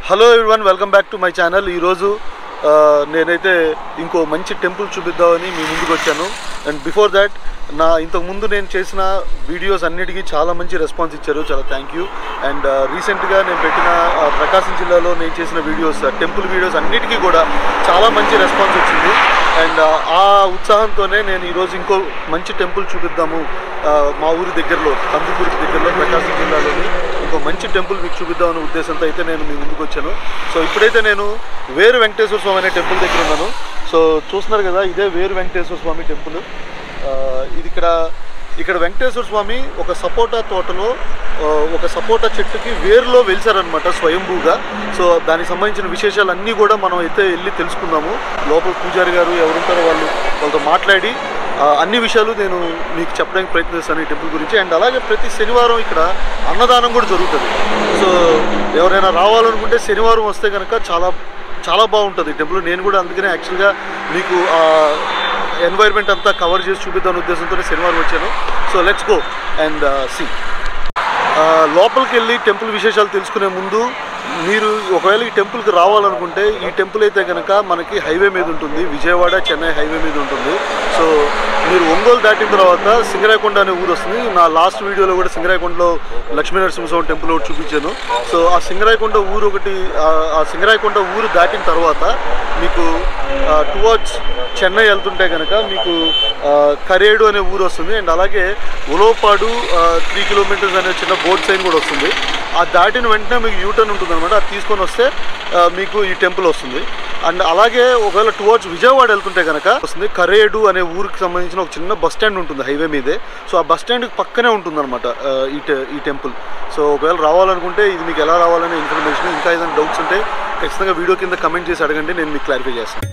Hello everyone, welcome back to my channel. ఈరోజు నేనైతే ఇంకో మంచి టెంపుల్ చూపిద్దామని మీ ముందుకు వచ్చాను. అండ్ బిఫోర్ దాట్ ఇంతకుముందు నేను చేసిన వీడియోస్ అన్నిటికీ చాలా మంచి రెస్పాన్స్ ఇచ్చారు, చాలా థ్యాంక్ యూ. అండ్ రీసెంట్గా నేను పెట్టిన ప్రకాశం జిల్లాలో నేను చేసిన వీడియోస్, టెంపుల్ వీడియోస్ అన్నిటికీ కూడా చాలా మంచి రెస్పాన్స్ వచ్చింది. అండ్ ఆ ఉత్సాహంతోనే నేను ఈరోజు ఇంకో మంచి టెంపుల్ చూపిద్దాము, మా ఊరి దగ్గరలో, కందుకూరికి దగ్గరలో, ప్రకాశం జిల్లాలోని ఇంకో మంచి టెంపుల్ మీకు చూపిద్దామనే ఉద్దేశంతో అయితే నేను మీ ముందుకు వచ్చాను. సో ఇప్పుడైతే నేను వేరు వెంకటేశ్వర స్వామి అనే టెంపుల్ దగ్గర ఉన్నాను. సో చూస్తున్నారు కదా, ఇదే వేరు వెంకటేశ్వర స్వామి టెంపుల్. ఇది ఇక్కడ వెంకటేశ్వర స్వామి ఒక సపోటా తోటలో, ఒక సపోటా చెట్టుకి వేరులో వెలిసారనమాట స్వయంభూగా. సో దానికి సంబంధించిన విశేషాలన్నీ కూడా మనం అయితే వెళ్ళి తెలుసుకుందాము. లోపల పూజారి గారు ఎవరుంటారో వాళ్ళతో మాట్లాడి అన్ని విషయాలు నేను మీకు చెప్పడానికి ప్రయత్నిస్తాను ఈ టెంపుల్ గురించి. అండ్ అలాగే ప్రతి శనివారం ఇక్కడ అన్నదానం కూడా జరుగుతుంది. సో ఎవరైనా రావాలనుకుంటే శనివారం వస్తే కనుక చాలా చాలా బాగుంటుంది ఈ టెంపుల్. నేను కూడా అందుకనే యాక్చువల్గా మీకు ఎన్వైర్న్మెంట్ అంతా కవర్ చేసి చూపిద్దామనే ఉద్దేశంతో శనివారం వచ్చాను. So let's go and see. లోపలికి వెళ్ళి టెంపుల్ విశేషాలు తెలుసుకునే ముందు, మీరు ఒకవేళ ఈ టెంపుల్కి రావాలనుకుంటే, ఈ టెంపుల్ అయితే కనుక మనకి హైవే మీద ఉంటుంది, విజయవాడ చెన్నై హైవే మీద ఉంటుంది. సో మీరు ఒంగోలు దాటిన తర్వాత సింగరాయకొండ అనే ఊరు వస్తుంది. నా లాస్ట్ వీడియోలో కూడా సింగరాయకొండలో లక్ష్మీనరసింహస్వామి టెంపుల్ ఒకటి చూపించాను. సో ఆ సింగరాయకొండ ఊరు దాటిన తర్వాత మీకు టువర్డ్స్ చెన్నై వెళ్తుంటే కనుక మీకు కరేడు అనే ఊరు వస్తుంది. అండ్ అలాగే ఉలవపాడు 3 కిలోమీటర్స్ అనే చిన్న బోర్డ్ సైన్ కూడా వస్తుంది. ఆ దాటిన వెంటనే మీకు యూటర్న్ ఉంటుంది అనమాట. అది తీసుకొని వస్తే మీకు ఈ టెంపుల్ వస్తుంది. అండ్ అలాగే ఒకవేళ టువర్డ్స్ విజయవాడ వెళ్తుంటే కనుక వస్తుంది కరేడు అనే ఊరికి సంబంధించిన ఒక చిన్న బస్ స్టాండ్ ఉంటుంది హైవే మీదే. సో ఆ బస్ స్టాండ్కి పక్కనే ఉంటుంది అనమాట ఈ టెంపుల్. సో ఒకవేళ రావాలనుకుంటే ఇది మీకు ఎలా రావాలనే ఇన్ఫర్మేషన్, ఇంకా ఏదైనా డౌట్స్ ఉంటే ఖచ్చితంగా వీడియో కింద కమెంట్ చేసి అడగండి, నేను మీకు క్లారిఫై చేస్తాను.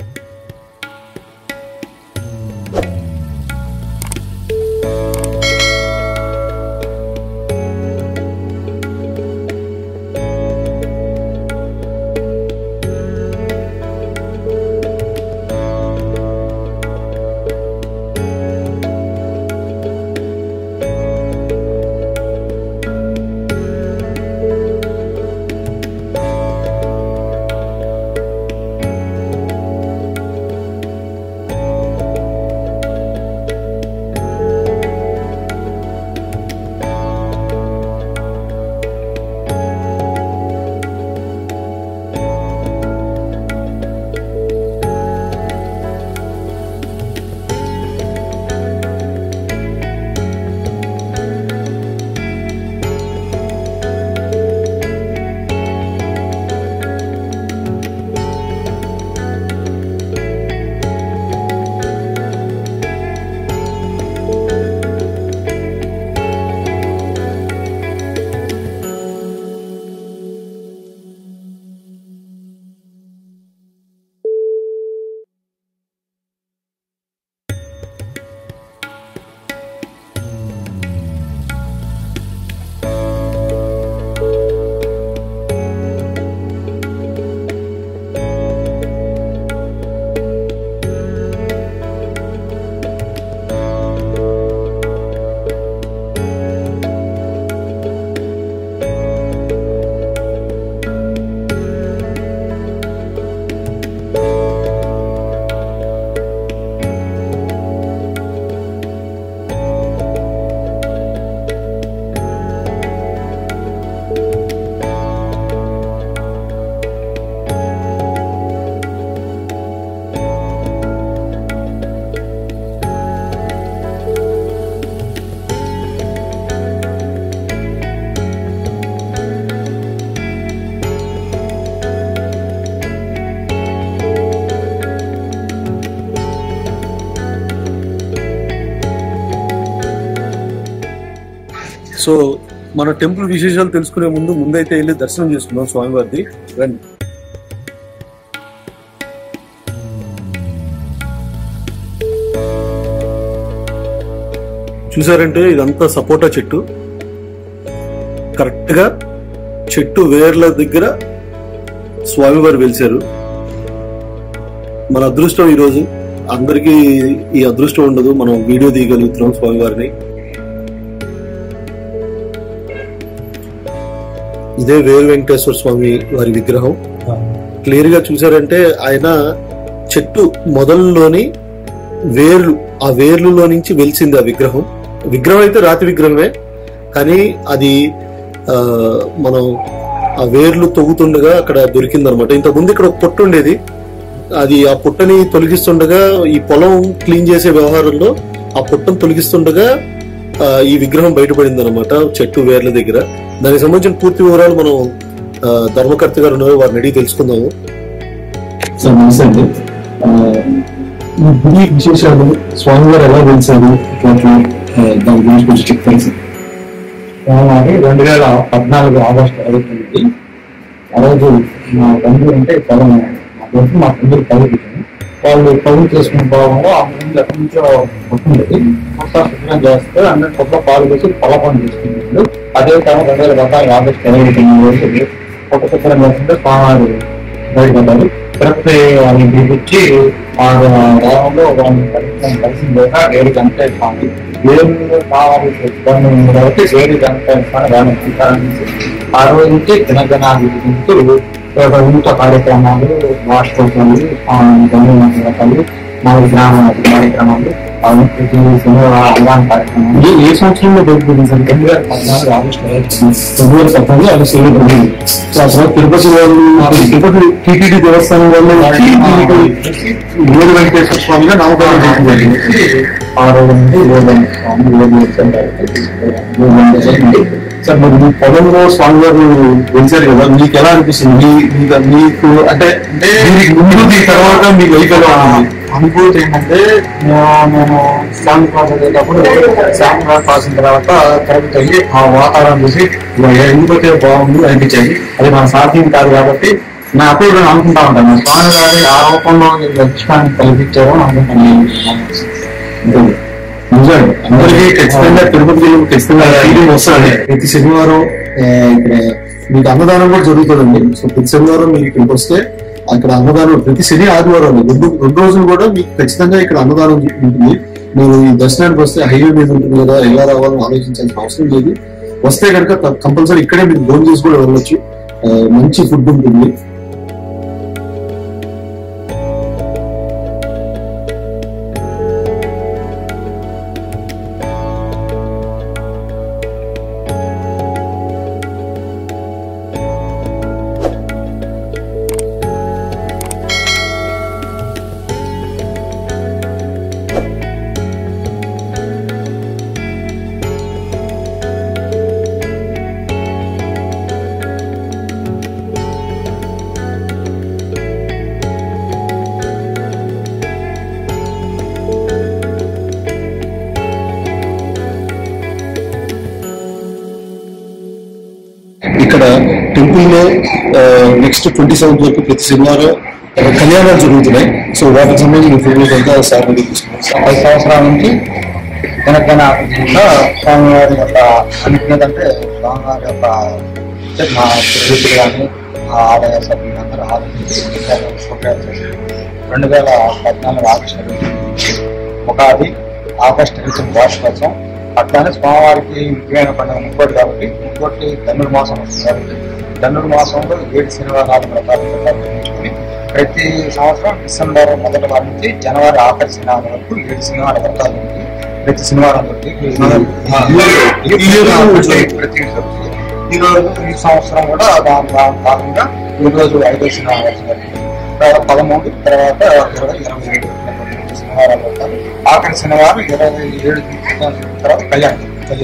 సో మన టెంపుల్ విశేషాలు తెలుసుకునే ముందైతే వెళ్ళి దర్శనం చేసుకుందాం స్వామివారిది. రండి. చూసారంటే ఇదంతా సపోటా చెట్టు. కరెక్ట్ గా చెట్టు వేర్ల దగ్గర స్వామివారు వెలిశారు. మన అదృష్టం ఈరోజు. అందరికీ ఈ అదృష్టం ఉండదు, మనం వీడియో తీయగలుగుతున్నాం స్వామివారిని. ఇదే వేరు వెంకటేశ్వర స్వామి వారి విగ్రహం. క్లియర్ గా చూసారంటే ఆయన చెట్టు మొదల్లోని ఆ వేర్లులో నుంచి వెలిసింది ఆ విగ్రహం. విగ్రహం అయితే రాతి విగ్రహమే, కానీ అది మనం ఆ వేర్లు తొగుతుండగా అక్కడ దొరికిందనమాట. ఇంతకుముందు ఇక్కడ ఒక పుట్ట ఉండేది, అది ఆ పుట్టని తొలగిస్తుండగా ఈ పొలం క్లీన్ చేసే వ్యవహారంలో ఆ పుట్టను తొలగిస్తుండగా ఈ విగ్రహం బయటపడింది అనమాట చెట్టు వేర్ల దగ్గర. దానికి సంబంధించిన పూర్తి వివరాలు మనం ధర్మకర్త గారు ఉన్నారు, వారిని అడిగి తెలుసుకుందాము. సార్ నమస్తే అండి. ఈ విశేషాలు స్వామి గారు ఎలా తెలిసారు దాని గురించి కొంచెం చెప్తాను సార్. స్వామివారి 2014 ఆగస్టు 29 ఆ రోజు మా బంధువులు అంటే పొలం మా బంధువులు పది వాళ్ళు పనులు చేసుకునే భాగంలో ఆ ముందు ఎక్కడి నుంచో పుట్టింది మొత్తం శుభ్రం చేస్తే అందరి కొత్త పాలు వేసి పొల పని చేసుకున్నాడు. అదే కాలం 2014 ఆగస్టు 29 రోజు కొత్త శుభ్రం చేస్తుంటే స్వామివారు బయటపడ్డారు. తిరుపతి వాళ్ళని పిలిపించి ఆ గ్రామంలో వాళ్ళని కలిసి వేరు గంటే స్వామి వేరు కావాలి కాబట్టి వేరు గంటే స్వామి ఆ రోజు నుంచి దినదినాభివృద్ధి ప్రభుత్వ కార్యక్రమాలు వార్షికోత్సవాలు రకాలు 4 గ్రామ కార్యక్రమాలు అభిమాన కార్యక్రమాలు ఏ సంవత్సరంలో బయటపడింది సార్? 2014 August 2014 August 29. తిరుపతి వాళ్ళు తిరుపతి టీటీడీ దేవస్థానం వాళ్ళు వేరు వెంకటేశ్వర స్వామిగా నామకరణం చేసింది. ఆ రోజు నుండి సార్ మరి మీ పొలంలో స్వామివారు వెలిసారు కదా, మీకు ఎలా అనిపిస్తుంది? మీకు అంటే ముందు తర్వాత మీ లైఫ్ ఎలా ఉంది? అనుభూతి ఏంటంటే నేను స్వామి క్లాస్ చదివేటప్పుడు స్వామి క్లాస్ రాసిన తర్వాత కరెక్ట్ అయ్యి ఆ వాతావరణం చూసి ఎందుకంటే బాగుంది అనిపించేది. అది మన సాధ్యం కాదు కాబట్టి నా అప్పుడు నేను అనుకుంటా ఉంటాను స్వామి గారి ఆ రూపంలో లక్ష్యాన్ని కల్పించారో అనుకుంటున్నాను. నిజండి అందరికీ ఖచ్చితంగా తిరుపతి ఖచ్చితంగా వస్తాడు. ప్రతి శనివారం ఇక్కడ మీకు అన్నదానం కూడా జరుగుతుందండి. సో ప్రతి శనివారం మీకు ఇక్కడికి వస్తే అక్కడ అన్నదానం ప్రతి శని ఆదివారం రెండు రోజులు కూడా మీకు ఖచ్చితంగా ఇక్కడ అన్నదానం ఉంటుంది. మీరు ఈ దర్శనానికి వస్తే హైవే మీద ఉంటుంది కదా, ఎలా రావాలని ఆలోచించాల్సిన అవసరం లేదు. వస్తే కనుక కంపల్సరీ ఇక్కడే మీరు భోజనం చేసి కూడా వెళ్ళొచ్చు. మంచి ఫుడ్ ఉంటుంది. ఇక్కడ టెంపుల్ లో నెక్స్ట్ 27 వరకు ప్రతి శనివారం కళ్యాణాలు జరుగుతున్నాయి. సో వాటికి సంబంధించిన ఫోటోస్ అంతా సార్ 10 సంవత్సరాల నుంచి స్వామివారి యొక్క అనుకున్నదంటే స్వామివారి యొక్క మా ప్రజలు కానీ ఆలయ సభ్యులందరూ ఆలోచించి 2014 ఆగస్టు ఉగాది ఆగస్టు 20 వార్షికోత్సవం. అట్లానే స్వామివారికి ముఖ్యమైన పండుగ ముక్కోటి కాబట్టి ముక్కోటి ధనుర్మాసం వస్తుంది కాబట్టి ధనుర్మాసంలో 7 శనివారాలు వ్రతాలు నిర్వహించుకుని ప్రతి సంవత్సరం డిసెంబర్ మొదటి వారం నుంచి జనవరి ఆఖరి శనివారం వరకు 7 శనివార వ్రతాలు ఉంటాయి. ప్రతి శనివారం ఈ సంవత్సరం కూడా దాని భాగంగా ఈ రోజు 5వ శనివారం వచ్చింది. తర్వాత 13 తర్వాత 20, 27 శనివారాలు వ్రతాలు. ఆఖరి శనివారం 27 తర్వాత కళ్యాణం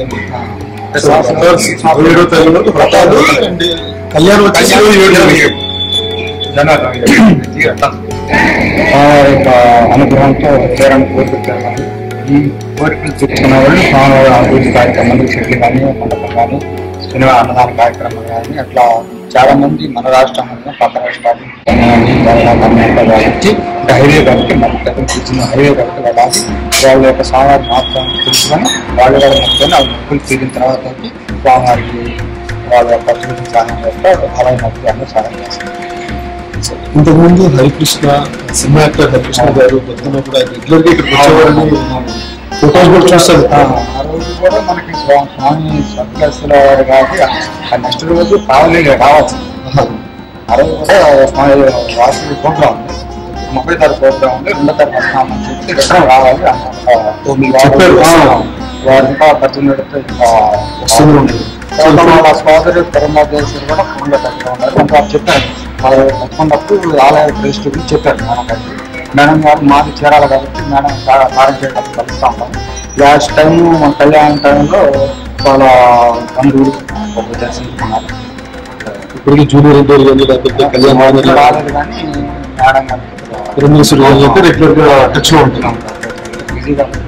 అనుగ్రహంతో తీరాన్ని కోరుకుంటున్నాను. ఈ కోరికలు చెప్తున్న వాళ్ళు స్వామివారి అభివృద్ధి కార్యక్రమాలు చెట్లు కానీ మండపం కానీ సినిమా అన్నదాన కార్యక్రమాలు కానీ అట్లా చాలా మంది మన రాష్ట్రంలో పక్క రాష్ట్రాలు కాబట్టి హైవే కాబట్టి మన దగ్గర కూర్చున్న హైవే కాబట్టి వెళ్ళాలి. వాళ్ళ యొక్క స్వామివారి మహత్వాన్ని తెలుసుకొని వాళ్ళు కూడా మొత్తం ఆ మొక్కులు తీరిన తర్వాత స్వామివారికి వాళ్ళ యొక్క అభివృద్ధి సహాయం చేస్తారు. అలాగే మొత్తాన్ని సహాయం చేస్తారు. ఇంతకుముందు హరికృష్ణ సినిమా యాక్టర్ హరికృష్ణ గారు పొద్దున్న కూడా రెగ్యులర్ గా ఇక్కడ వచ్చేవారని ఫోటోస్ కూడా చూస్తారు. ఆ రోజు రోజు కూడా మనకి స్వామి స్వర్గస్థులవారు కాబట్టి ఆ నెక్స్ట్ రోజు కావాలి రావచ్చు. ఆ రోజు కూడా స్వామి వార్షిక ప్రోగ్రామ్ ఉంది, 30వ తారీఖు ప్రోగ్రామ్ ఉంది, 2వ తారీఖు వస్తామని చెప్పి రిటర్న్ రావాలి వారు ఇంకా 18 వాళ్ళ సోదరు పరమేశ్వరు కూడా ఫోన్లో కట్టుగా ఉన్నారు. మనకు వారు చెప్పారు, వాళ్ళు కట్టుకున్నప్పుడు ఆలయ ప్రెస్ట్ గురించి చెప్పారు మేడం గారు మాది చేరాలి కాబట్టి మేడం కార్యం చేయడానికి కలుస్తూ ఉంటాం. లాస్ట్ టైం మన కళ్యాణ టైంలో వాళ్ళ బంధువులు దర్శించుకున్నారు. ఇప్పటికి జూనియర్ ఎన్టీఆర్ కళ్యాణ్ రాలేదు కానీ మేడం గారు రెగ్యులర్ గా టచ్ లో ఉంటున్నాం. బిజీగా